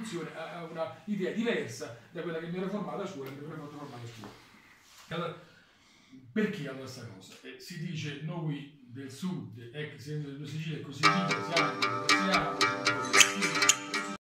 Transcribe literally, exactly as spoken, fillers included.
Costituzione ha una idea diversa da quella che mi ero formata a scuola, mi ero formata a scuola. Allora, perché allora questa cosa? Eh, si dice noi del sud, ex esempio della Sicilia e così via, siamo, siamo